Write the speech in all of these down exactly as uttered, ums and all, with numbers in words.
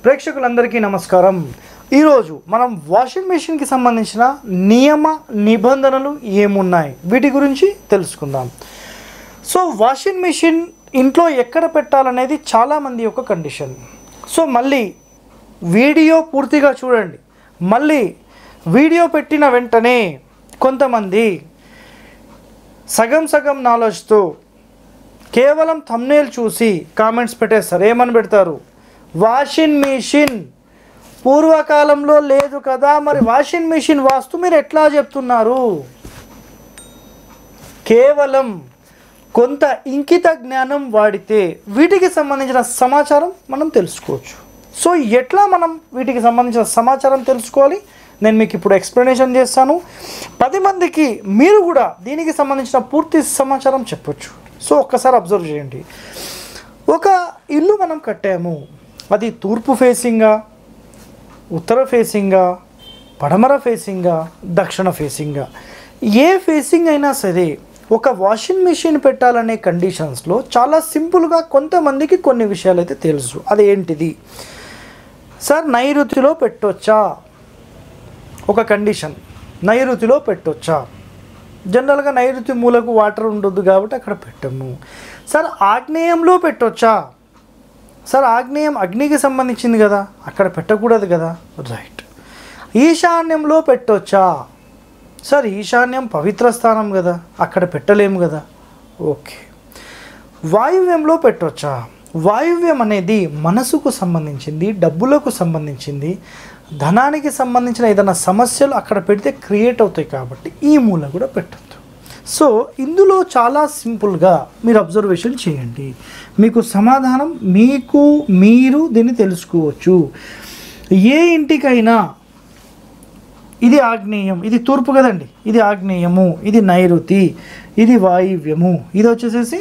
ప్రేక్షకులందరికీ నమస్కారం. ఈరోజు మనం వాషింగ్ మెషిన్కి సంబంధించిన నియమ నిబంధనలు ఏమున్నాయి వీటి గురించి తెలుసుకుందాం. సో వాషింగ్ మెషిన్ ఇంట్లో ఎక్కడ పెట్టాలనేది చాలామంది యొక్క కండిషన్. సో మళ్ళీ వీడియో పూర్తిగా చూడండి. మళ్ళీ వీడియో పెట్టిన వెంటనే కొంతమంది సగం సగం నాలెడ్జ్తో కేవలం థంబ్నెయిల్ చూసి కామెంట్స్ పెట్టేస్తారు. ఏమని పెడతారు? వాషింగ్ మెషిన్ పూర్వకాలంలో లేదు కదా, మరి వాషింగ్ మెషిన్ వాస్తు మీరు ఎట్లా చెప్తున్నారు? కేవలం కొంత ఇంకిత జ్ఞానం వాడితే వీటికి సంబంధించిన సమాచారం మనం తెలుసుకోవచ్చు. సో ఎట్లా మనం వీటికి సంబంధించిన సమాచారం తెలుసుకోవాలి నేను మీకు ఇప్పుడు ఎక్స్ప్లెనేషన్ చేస్తాను. పది మందికి మీరు కూడా దీనికి సంబంధించిన పూర్తి సమాచారం చెప్పొచ్చు. సో ఒక్కసారి అబ్జర్వ్ చేయండి. ఒక ఇల్లు మనం కట్టాము, అది తూర్పు ఫేసింగా, ఉత్తర ఫేసింగా, పడమర ఫేసింగా, దక్షిణ ఫేసింగా, ఏ ఫేసింగ్ అయినా సరే ఒక వాషింగ్ మెషిన్ పెట్టాలనే కండిషన్స్లో చాలా సింపుల్గా కొంతమందికి కొన్ని విషయాలు అయితే తెలుసు. అది ఏంటిది సార్? నైరుతిలో పెట్టొచ్చా? ఒక కండిషన్, నైరుతిలో పెట్టొచ్చా? జనరల్గా నైరుతి మూలకు వాటర్ ఉండొద్దు కాబట్టి అక్కడ పెట్టము. సార్ ఆగ్నేయంలో పెట్టొచ్చా? సార్ ఆగ్నేయం అగ్నికి సంబంధించింది కదా, అక్కడ పెట్టకూడదు కదా. రైట్. ఈశాన్యంలో పెట్టొచ్చా? సార్ ఈశాన్యం పవిత్ర స్థానం కదా, అక్కడ పెట్టలేము కదా. ఓకే. వాయువ్యంలో పెట్టొచ్చా? వాయువ్యం అనేది మనసుకు సంబంధించింది, డబ్బులకు సంబంధించింది, ధనానికి సంబంధించిన ఏదైనా సమస్యలు అక్కడ పెడితే క్రియేట్ అవుతాయి కాబట్టి ఈ మూల కూడా పెట్టొద్దు. సో ఇందులో చాలా సింపుల్గా మీరు అబ్జర్వేషన్ చేయండి, మీకు సమాధానం మీకు మీరు దీన్ని తెలుసుకోవచ్చు. ఏ ఇంటికైనా ఇది ఆగ్నేయం, ఇది తూర్పు కదండి, ఇది ఆగ్నేయము, ఇది నైరుతి, ఇది వాయువ్యము, ఇది వచ్చేసేసి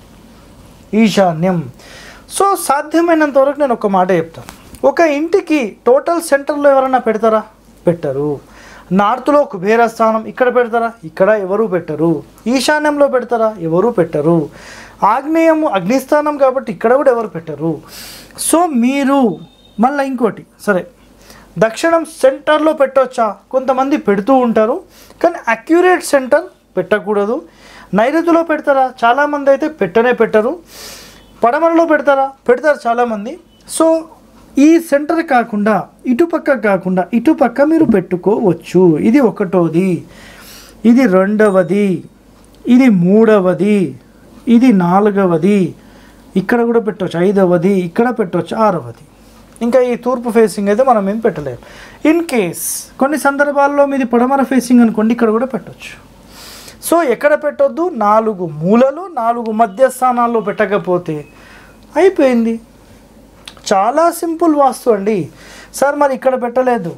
ఈశాన్యం. సో సాధ్యమైనంత వరకు నేను ఒక మాట చెప్తాను. ఒక ఇంటికి టోటల్ సెంటర్లో ఎవరైనా పెడతారా? పెట్టరు. నార్త్లో కుబేర స్థానం, ఇక్కడ పెడతారా? ఇక్కడ ఎవరు పెట్టరు. ఈశాన్యంలో పెడతారా? ఎవరు పెట్టరు. ఆగ్నేయము అగ్నిస్థానం కాబట్టి ఇక్కడ కూడా ఎవరు పెట్టరు. సో మీరు మళ్ళీ ఇంకోటి, సరే దక్షిణం సెంటర్లో పెట్టవచ్చా? కొంతమంది పెడుతూ ఉంటారు, కానీ అక్యురేట్ సెంటర్ పెట్టకూడదు. నైరుతిలో పెడతారా? చాలామంది అయితే పెట్టనే పెట్టరు. పడమరలో పెడతారా? పెడతారు చాలామంది. సో ఈ సెంటర్ కాకుండా ఇటుపక్క కాకుండా ఇటుపక్క మీరు పెట్టుకోవచ్చు. ఇది ఒకటోది, ఇది రెండవది, ఇది మూడవది, ఇది నాలుగవది, ఇక్కడ కూడా పెట్టవచ్చు ఐదవది, ఇక్కడ పెట్టవచ్చు ఆరవది. ఇంకా ఈ తూర్పు ఫేసింగ్ అయితే మనం ఏం పెట్టలేము. ఇన్ కేస్ కొన్ని సందర్భాల్లో మీది పడమర ఫేసింగ్ అనుకోండి, ఇక్కడ కూడా పెట్టవచ్చు. సో ఎక్కడ పెట్టొద్దు? నాలుగు మూలలు, నాలుగు మధ్యస్థానాల్లో పెట్టకపోతే అయిపోయింది. చాలా సింపుల్ వాస్తు అండి. సార్ మరి ఇక్కడ పెట్టలేదు,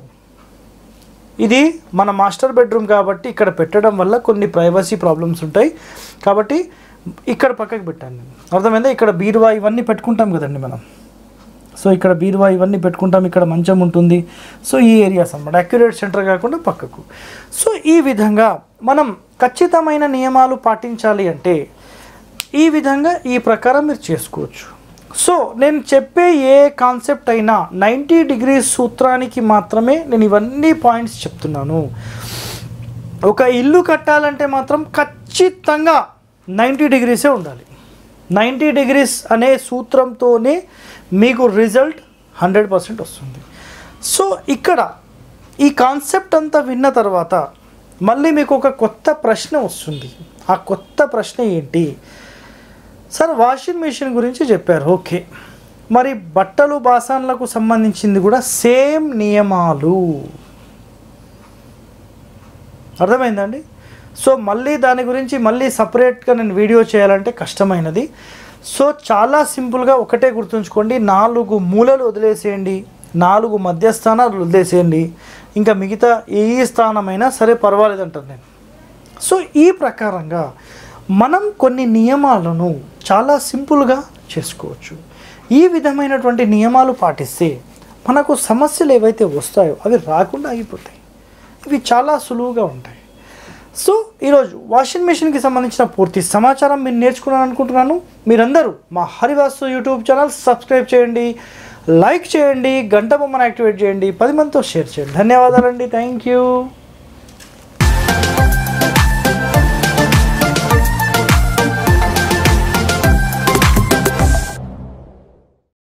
ఇది మన మాస్టర్ బెడ్రూమ్ కాబట్టి ఇక్కడ పెట్టడం వల్ల కొన్ని ప్రైవసీ ప్రాబ్లమ్స్ ఉంటాయి కాబట్టి ఇక్కడ పక్కకి పెట్టాను నేను. అర్థమైందా? ఇక్కడ బీరువా ఇవన్నీ పెట్టుకుంటాం కదండి మనం. సో ఇక్కడ బీరువా ఇవన్నీ పెట్టుకుంటాం, ఇక్కడ మంచం ఉంటుంది. సో ఈ ఏరియాస్ అన్నమాట, అక్యురేట్ సెంటర్ కాకుండా పక్కకు. సో ఈ విధంగా మనం ఖచ్చితమైన నియమాలు పాటించాలి అంటే ఈ విధంగా ఈ ప్రకారం మీరు చేసుకోవచ్చు. సో నేను చెప్పే ఏ కాన్సెప్ట్ అయినా నైంటీ డిగ్రీస్ సూత్రానికి మాత్రమే నేను ఇవన్నీ పాయింట్స్ చెప్తున్నాను. ఒక ఇల్లు కట్టాలంటే మాత్రం ఖచ్చితంగా నైంటీ డిగ్రీసే ఉండాలి. నైంటీ డిగ్రీస్ అనే సూత్రంతోనే మీకు రిజల్ట్ హండ్రెడ్ పర్సెంట్ వస్తుంది. సో ఇక్కడ ఈ కాన్సెప్ట్ అంతా విన్న తర్వాత మళ్ళీ మీకు ఒక కొత్త ప్రశ్న వస్తుంది. ఆ కొత్త ప్రశ్న ఏంటి? సార్ వాషింగ్ మెషిన్ గురించి చెప్పారు, ఓకే, మరి బట్టలు బాసన్లకు సంబంధించింది కూడా సేమ్ నియమాలు. అర్థమైందండి? సో మళ్ళీ దాని గురించి మళ్ళీ సపరేట్గా నేను వీడియో చేయాలంటే కష్టమైనది. సో చాలా సింపుల్గా ఒకటే గుర్తుంచుకోండి, నాలుగు మూలలు వదిలేసేయండి, నాలుగు మధ్యస్థానాలు వదిలేసేయండి, ఇంకా మిగతా ఏ స్థానమైనా సరే పర్వాలేదు అంటారు నేను. సో ఈ ప్రకారంగా మనం కొన్ని నియమాలను చాలా సింపుల్గా చేసుకోవచ్చు. ఈ విధమైనటువంటి నియమాలు పాటిస్తే మనకు సమస్యలు ఏవైతే వస్తాయో అవి రాకుండా అయిపోతాయి. ఇవి చాలా సులువుగా ఉంటాయి. సో ఈరోజు వాషింగ్ మెషిన్కి సంబంధించిన పూర్తి సమాచారం మీరు నేర్చుకున్నాను అనుకుంటున్నాను. మీరందరూ మా హరివాస్తు యూట్యూబ్ ఛానల్ సబ్స్క్రైబ్ చేయండి, లైక్ చేయండి, గంట బొమ్మను యాక్టివేట్ చేయండి, పది మందితో షేర్ చేయండి. ధన్యవాదాలండి. Thank you.